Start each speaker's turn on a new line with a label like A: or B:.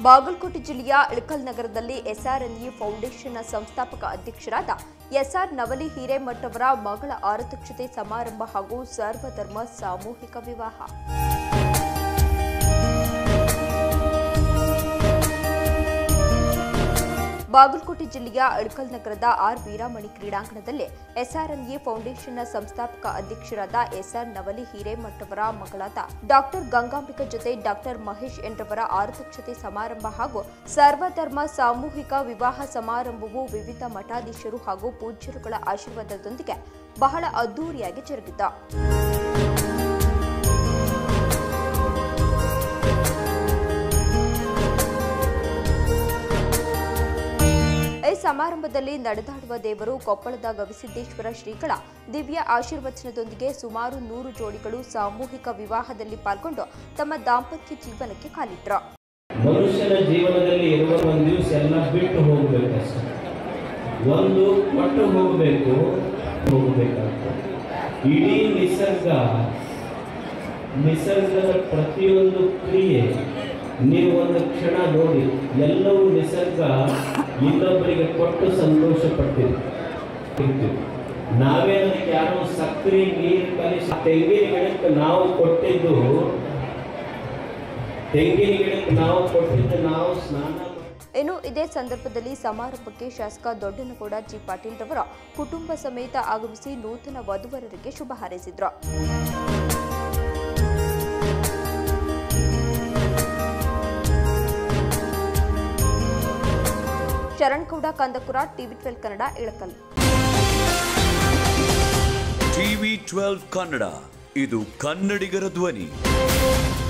A: ಬಾಗಲಕೋಟೆ ಜಿಲ್ಲೆಯ ಇಳಕಲ್ ನಗರದಲ್ಲಿ ಎಸ್ಆರ್ಎನ್ಇ ಫೌಂಡೇಶನ್ನ ಸಂಸ್ಥಾಪಕ ಅಧ್ಯಕ್ಷರಾದ ಎಸ್ಆರ್ ನವಲಿ ಹಿರೇಮಠ್ ಅವರ ಮಗಳ ಆರತಕ್ಷತೆ ಸಮಾರಂಭ ಹಾಗೂ ಸರ್ವಧರ್ಮ ಸಾಮೂಹಿಕ ವಿವಾಹ. ಬಾಗಲಕೋಟೆ ಜಿಲ್ಲೆಯ ಇಳಕಲ್ ನಗರದ ಆರ್ ವೀರಮಣಿ ಕ್ರೀಡಾಂಗಣದಲ್ಲಿ ಎಸ್ಆರ್ಎನ್ಇ ಫೌಂಡೇಶನ್ನ ಸಂಸ್ಥಾಪಕ ಅಧ್ಯಕ್ಷರಾದ ಎಸ್ಆರ್ ನವಲಿ ಹಿರೇಮಠ್ ಅವರ ಮಗಳಾದ ಡಾಕ್ಟರ್ ಗಂಗಾಂಬಿಕಾ ಜೊತೆ ಡಾಕ್ಟರ್ ಮಹೇಶ್ ಎಂರವರ ಆರತಕ್ಷತೆ ಸಮಾರಂಭ ಹಾಗೂ ಸರ್ವಧರ್ಮ ಸಾಮೂಹಿಕ ವಿವಾಹ ಸಮಾರಂಭವು ವಿವಿಧ ಮಠಾಧೀಶರು ಹಾಗೂ ಪೂಜ್ಯರುಗಳ ಆಶೀರ್ವಾದದೊಂದಿಗೆ ಬಹಳ ಅದ್ದೂರಿಯಾಗಿ ಜರುಗಿತು. ಸಮಾರಂಭದಲ್ಲಿ ನಡೆದಾಡುವ ದೇವರು ಕೊಪ್ಪಳದ ಗವಿಸಿದ್ದೇಶ್ವರ ಶ್ರೀಗಳ ದಿವ್ಯ ಆಶೀರ್ವಚನದೊಂದಿಗೆ ಸುಮಾರು 100 ಜೋಡಿಗಳು ಸಾಮೂಹಿಕ ವಿವಾಹದಲ್ಲಿ ಪಾಲ್ಗೊಂಡು ತಮ್ಮ ದಾಂಪತ್ಯ ಜೀವನಕ್ಕೆ ಕಾಲಿಟ್ಟರು.
B: ಮನುಷ್ಯನ ಜೀವನದಲ್ಲಿ ಇರುವ ಒಂದು ದಿವಸ ಎಲ್ಲ ಬಿಟ್ಟು ಹೋಗಬೇಕಷ್ಟೇ, ಒಂದು ಒಟ್ಟು ಹೋಗಬೇಕಾಗ್ತದೆ. ಇಡೀ ನಿಸರ್ಗದ ಪ್ರತಿಯೊಂದು ಕ್ರಿಯೆ ನೀವು ಒಂದು ಕ್ಷಣ ನೋಡಿ, ಎಲ್ಲವೂ ನಿಸರ್ಗ ಇನ್ನೊಬ್ಬರಿಗೆ ಕೊಟ್ಟು ಸಂತೋಷ ಪಡ್ತೀವಿ. ನಾವೇ ಅದಕ್ಕೆ ಯಾರೋ ಸಕ್ಕರೆ ನೀರು ಕಲಿಸಿ ತೆಂಗಿನ ಗಿಡಕ್ಕೆ ನಾವು ಕೊಟ್ಟಿದ್ದು ನಾವು ಸ್ನಾನ.
A: ಇನ್ನು ಇದೇ ಸಂದರ್ಭದಲ್ಲಿ ಸಮಾರಂಭಕ್ಕೆ ಶಾಸಕ ದೊಡ್ಡನಗೌಡ ಜಿ ಪಾಟೀಲ್ ರವರ ಕುಟುಂಬ ಸಮೇತ ಆಗಮಿಸಿ ನೂತನ ವಧುವರರಿಗೆ ಶುಭ ಹಾರೈಸಿದ್ರು. ಶರಣ್ಗೌಡ ಕಂದಕುರ, ಟಿವಿ12 ಕನ್ನಡ, ಇಳಕಲ್.
C: ಟಿವಿ12 ಕನ್ನಡ, ಇದು ಕನ್ನಡಿಗರ ಧ್ವನಿ.